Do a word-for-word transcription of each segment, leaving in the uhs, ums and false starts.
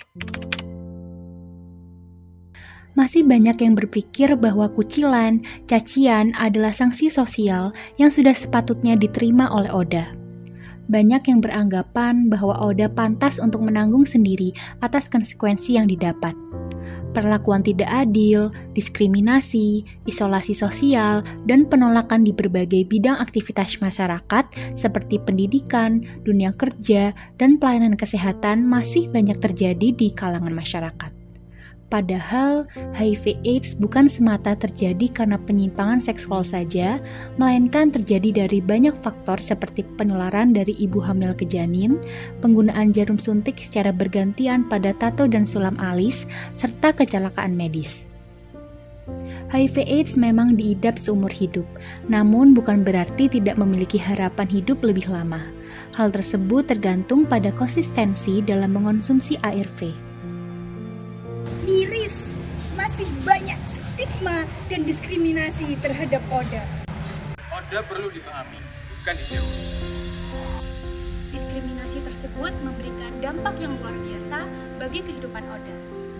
Masih banyak yang berpikir bahwa kucilan, cacian adalah sanksi sosial yang sudah sepatutnya diterima oleh Oda. Banyak yang beranggapan bahwa Oda pantas untuk menanggung sendiri atas konsekuensi yang didapat. Perlakuan tidak adil, diskriminasi, isolasi sosial, dan penolakan di berbagai bidang aktivitas masyarakat seperti pendidikan, dunia kerja, dan pelayanan kesehatan masih banyak terjadi di kalangan masyarakat. Padahal, H I V AIDS bukan semata terjadi karena penyimpangan seksual saja, melainkan terjadi dari banyak faktor seperti penularan dari ibu hamil ke janin, penggunaan jarum suntik secara bergantian pada tato dan sulam alis, serta kecelakaan medis. H I V AIDS memang diidap seumur hidup, namun bukan berarti tidak memiliki harapan hidup lebih lama. Hal tersebut tergantung pada konsistensi dalam mengonsumsi A R V. Miris, masih banyak stigma dan diskriminasi terhadap Oda. Oda perlu dipahami, bukan dijauhi. Diskriminasi tersebut memberikan dampak yang luar biasa bagi kehidupan Oda.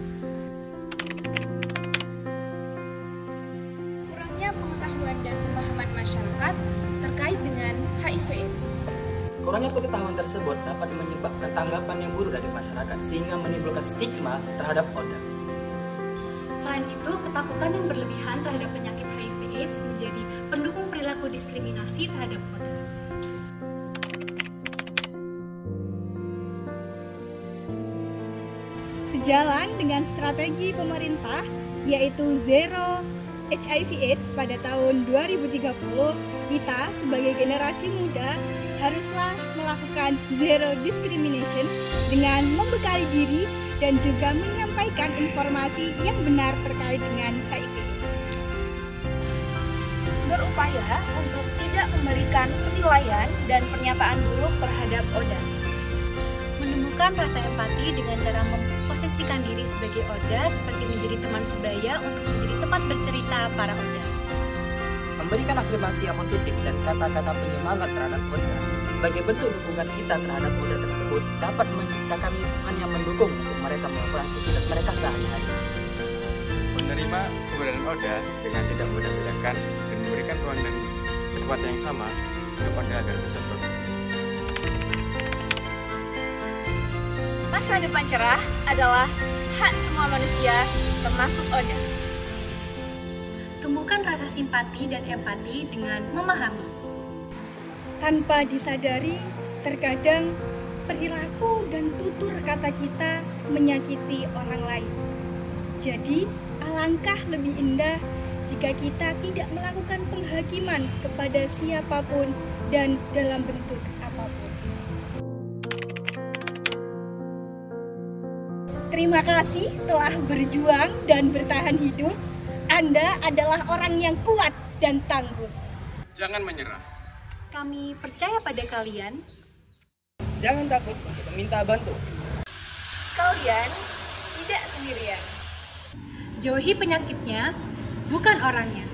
Kurangnya pengetahuan dan pemahaman masyarakat terkait dengan H I V AIDS. Kurangnya pengetahuan tersebut dapat menyebabkan tanggapan yang buruk dari masyarakat sehingga menimbulkan stigma terhadap Oda. Selain itu, ketakutan yang berlebihan terhadap penyakit H I V AIDS menjadi pendukung perilaku diskriminasi terhadap Oda. Sejalan dengan strategi pemerintah yaitu Zero H I V AIDS pada tahun dua ribu tiga puluh, kita sebagai generasi muda haruslah melakukan zero discrimination dengan membekali diri dan juga menyampaikan informasi yang benar terkait dengan H I V. Berupaya untuk tidak memberikan penilaian dan pernyataan buruk terhadap Oda. Menemukan rasa empati dengan cara memposisikan diri sebagai Oda seperti menjadi teman sebaya untuk menjadi tempat bercerita para Oda. Memberikan afirmasi yang positif dan kata-kata penyemangat terhadap Oda sebagai bentuk dukungan kita terhadap Oda tersebut dapat menciptakan lingkungan yang mendukung untuk mereka melakukan aktivitas mereka sehari-hari. Menerima keberadaan Oda dengan tidak membeda-bedakan dan memberikan ruang dan kesempatan yang sama kepada agar bisa berkembang. Masa depan cerah adalah hak semua manusia, termasuk Oda. Tumbuhkan rasa simpati dan empati dengan memahami. Tanpa disadari, terkadang perilaku dan tutur kata kita menyakiti orang lain. Jadi, alangkah lebih indah jika kita tidak melakukan penghakiman kepada siapapun dan dalam bentuk apapun. Terima kasih telah berjuang dan bertahan hidup. Anda adalah orang yang kuat dan tangguh. Jangan menyerah. Kami percaya pada kalian. Jangan takut untuk meminta bantu. Kalian tidak sendirian. Jauhi penyakitnya, bukan orangnya.